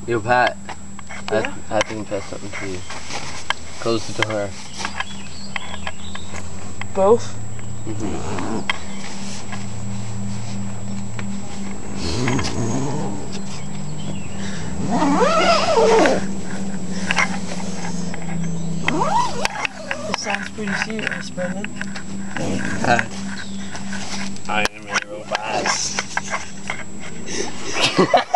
Yo, Pat. Yeah? I have to confess something to you. Close the door. Both? Mm-hmm. This sounds pretty serious, Brendan. I am a robot.